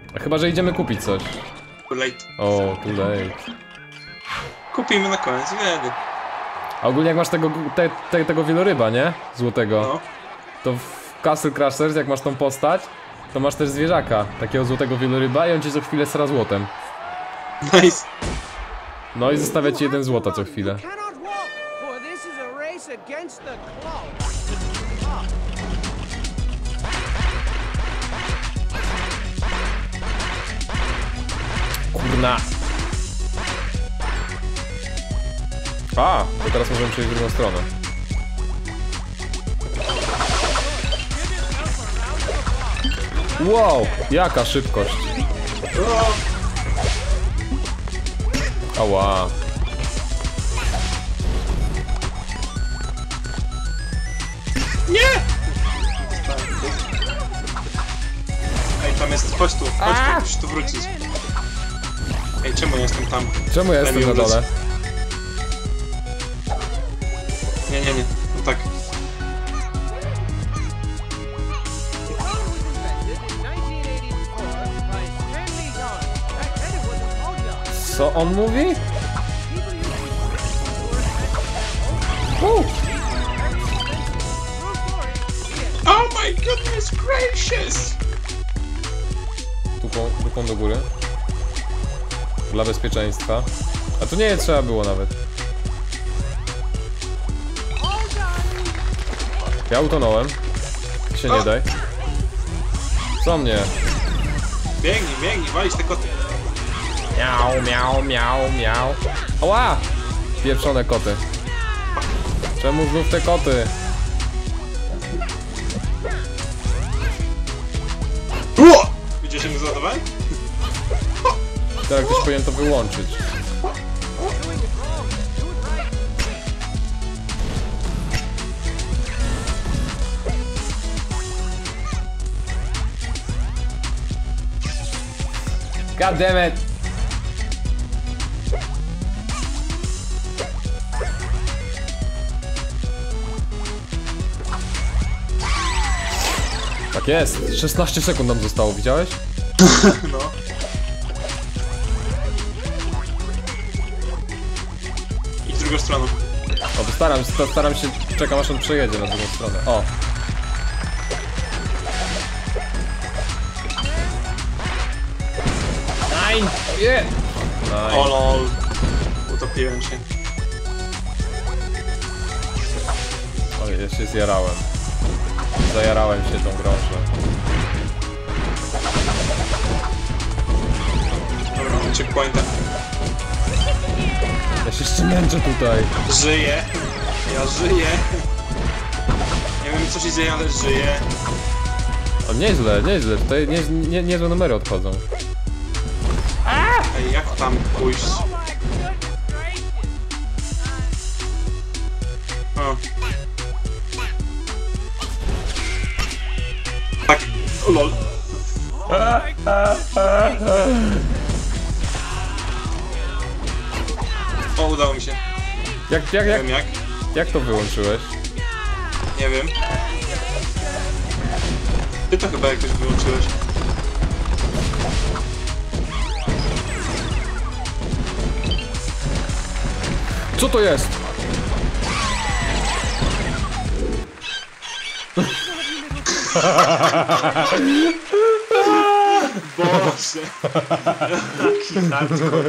A chyba, że idziemy kupić coś. Too late. O, too late. Kupimy na koniec, wtedy. A ogólnie jak masz tego wieloryba, nie? Złotego. No. To w Castle Crashers, jak masz tą postać, to masz też zwierzaka, takiego złotego wieloryba i on ci co chwilę sra złotem. Nice. No i zostawia ci 1 złota co chwilę. Kurna. A, to teraz możemy przejść w drugą stronę. Wow, jaka szybkość. Ała. Nie! Ej, tam jest, chodź tu, musisz tu wrócić. Ej, czemu ja jestem tam? Czemu ja jestem na dole? Nie, no tak. Co on mówi? Oh my goodness gracious! Dupą do góry. Dla bezpieczeństwa. A tu nie trzeba było nawet. Ja utonąłem. Ty się nie daj. Co mnie? Biegnij, walić te koty. Miau, miau, miau, miau. Ała! Pieprzone koty. Czemu znów te koty? Widzisz, że mnie załadowałem? Teraz ktoś powinien to wyłączyć. God damn it! Tak jest! 16 sekund nam zostało, widziałeś? No. I z drugą stroną. O, to staram się, czekam aż on przejedzie na drugą stronę. O! Nein! Nie! O lol. Utopiłem się. Oj, ja się zjarałem. Zajarałem się tą grą, że... Dobra, mam checkpointa. Ja się jeszcze męczę tutaj. Żyję. Ja żyję. Nie wiem co się dzieje, ale żyję. O, nieźle. Tutaj niezłe numery odchodzą. Ej, jak tam pójść? O. Tak. O lol. O, udało mi się. Nie wiem jak. Jak to wyłączyłeś? Nie wiem. Ty to chyba jakoś wyłączyłeś. Co to jest? Boże. Jaki hardcore.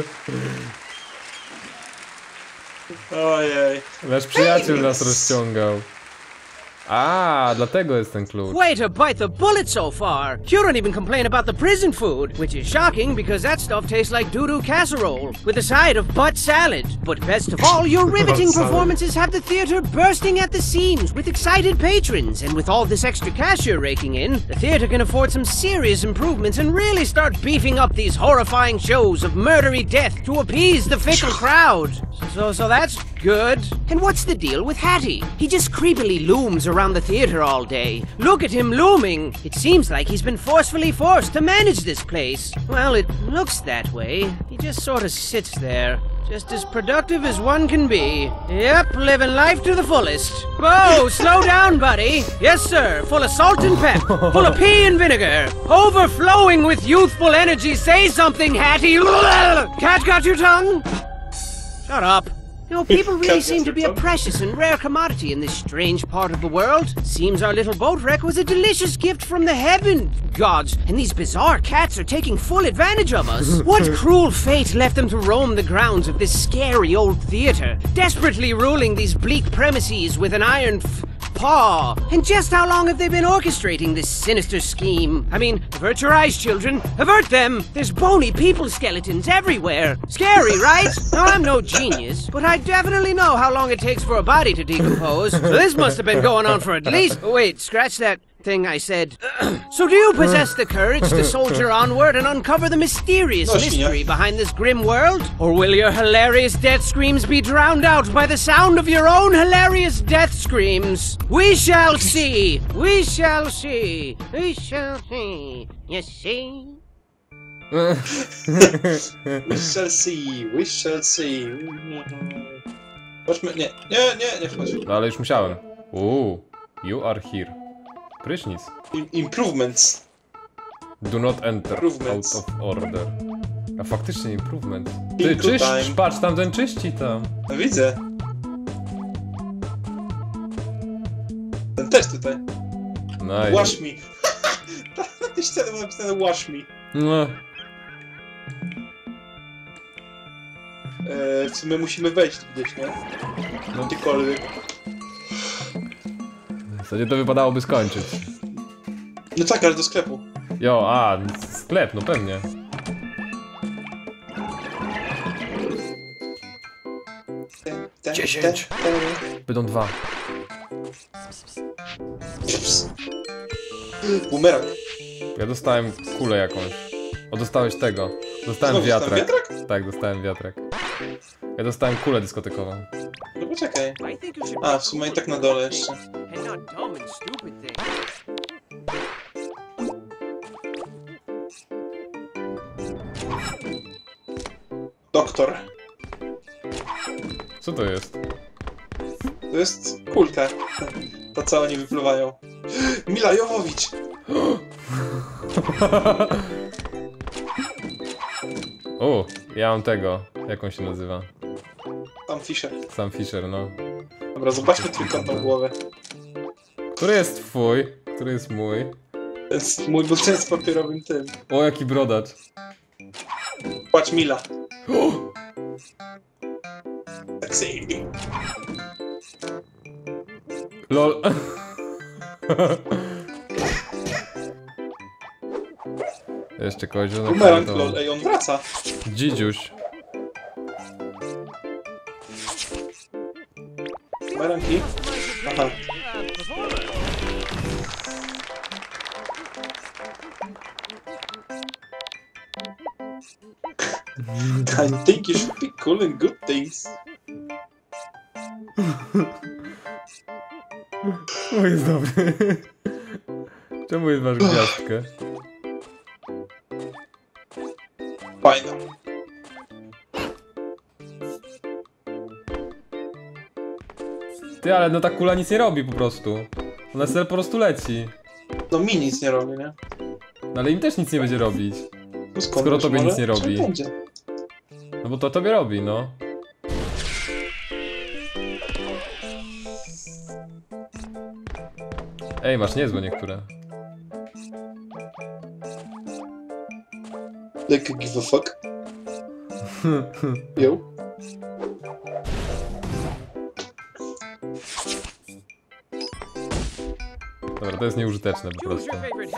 Ojej. Nasz przyjaciel nas rozciągał. A, dlatego jest ten klucz. Way to bite the bullet so far! You don't even complain about the prison food, which is shocking because that stuff tastes like doo-doo casserole with a side of butt salad. But best of all, your riveting performances have the theater bursting at the seams with excited patrons, and with all this extra cash you're raking in, the theater can afford some serious improvements and really start beefing up these horrifying shows of murdery death to appease the fickle crowd. So that's good. And what's the deal with Hattie? He just creepily looms around the theater all day. Look at him looming! It seems like he's been forcefully forced to manage this place. Well, it looks that way. He just sort of sits there, Just as productive as one can be. Yep, living life to the fullest. Whoa, slow down, buddy. Yes, sir. Full of salt and pep. Full of pea and vinegar. Overflowing with youthful energy. Say something, Hattie. Cat got your tongue? Shut up. You know, people really seem to be a precious and rare commodity in this strange part of the world. Seems our little boat wreck was a delicious gift from the heaven gods, and these bizarre cats are taking full advantage of us. What cruel fate left them to roam the grounds of this scary old theater, desperately ruling these bleak premises with an iron paw? And just how long have they been orchestrating this sinister scheme? I mean, avert your eyes, children. Avert them! There's bony people skeletons everywhere. Scary, right? Now, I'm no genius, but I definitely know how long it takes for a body to decompose. So this must have been going on for at least... Oh, wait, scratch that thing I said. So do you possess the courage to soldier onward and uncover the mysterious mystery behind this grim world? Or will your hilarious death screams be drowned out by the sound of your own hilarious death screams? We shall see! We shall see! We shall see! You see? We shall see, we shall see. Chodźmy, nie wchodź. No ale już musiałem. You are here. Prysznic. Improvements. Do not enter. Improvements. Out of order. A faktycznie improvement. Ty czyścisz, patrz, tamten czyści tam. No widzę. Ten też tutaj. No i... Wash me. Na tej ścianie mam napisane wash me. No. W sumie musimy wejść gdzieś, nie? No. Gdziekolwiek. W zasadzie to wypadałoby skończyć. No tak, ale do sklepu. Jo, sklep, no pewnie. Dziesięć. Będą 2. Bumerang. Ja dostałem kulę jakąś. O, dostałeś tego. Dostałem Znowu wiatrak. dostałem wiatrak? Tak, dostałem wiatrak. Ja dostałem kulę dyskotekową. No poczekaj. A, w sumie i tak na dole jeszcze. Doktor. Co to jest? To jest kulka. To co oni wypluwają. Mila Jowowicz! O, ja mam tego. Jak on się nazywa? Sam Fisher. Sam Fisher, no. Dobra, zobaczmy trójkątną głowę. Który jest twój? Który jest mój? To jest mój bucen z papierowym tym. O, jaki brodacz. Patrz Mila. Sexy. LOL. Jeszcze kozioł. Bumerang, lol, ej, on wraca. Dzidziuś. Bumerangi. Aha. I think you should be cool and good things. O, jest dobry. Czemu jest masz gwiazdkę? Fajna. Ty, ale no ta kula nic nie robi po prostu. Ona sobie po prostu leci. No mi nic nie robi, nie? No ale im też nic nie będzie robić. No skąd Skoro wiesz, tobie może nic nie robi. czym będzie? No bo to tobie robi, no. Ej, masz niezłe niektóre. Like a give a fuck. Yo. Dobra, to jest nieużyteczne po prostu.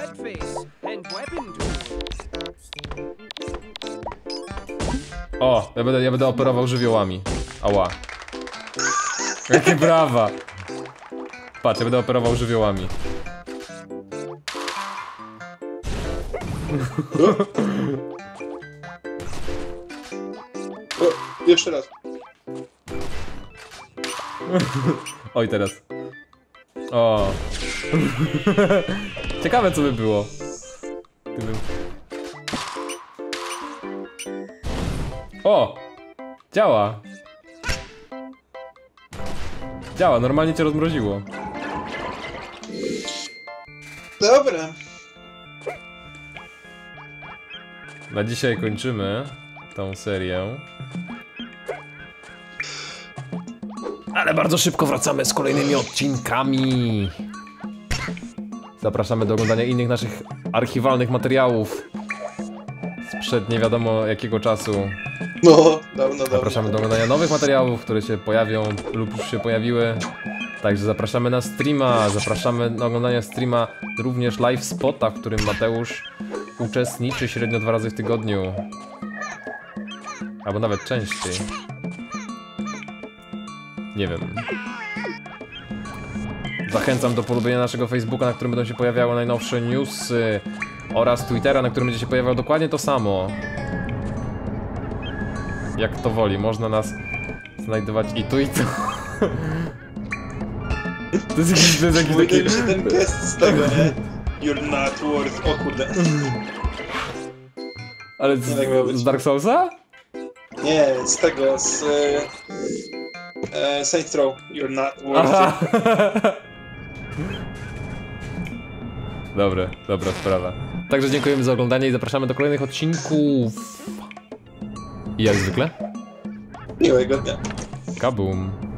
O, ja będę operował żywiołami. Ała. Jakie brawa. Patrz, ja będę operował żywiołami. O, jeszcze raz. Oj, teraz. O. Ciekawe, co by było. Gdybym... O! Działa. Działa, normalnie cię rozmroziło. Dobra. Na dzisiaj kończymy tą serię. Ale bardzo szybko wracamy z kolejnymi odcinkami. Zapraszamy do oglądania innych naszych archiwalnych materiałów sprzed nie wiadomo jakiego czasu. No, dawno. Zapraszamy do oglądania nowych materiałów, które się pojawią lub już się pojawiły. Także zapraszamy na streama, zapraszamy na oglądanie streama również live spota, w którym Mateusz uczestniczy średnio 2 razy w tygodniu. Albo nawet częściej. Nie wiem. Zachęcam do polubienia naszego Facebooka, na którym będą się pojawiały najnowsze newsy, oraz Twittera, na którym będzie się pojawiało dokładnie to samo. Jak to woli, można nas znajdować i tu. To jest jakiś taki... Mi się ten gest z tego, nie? You're not worth... O kurde. Ale z Dark Soulsa? Nie, z tego, z... Saints Row. You're not worth it. Dobra sprawa. Także dziękujemy za oglądanie i zapraszamy do kolejnych odcinków. I jak zwykle? Miłego dnia. Kabum.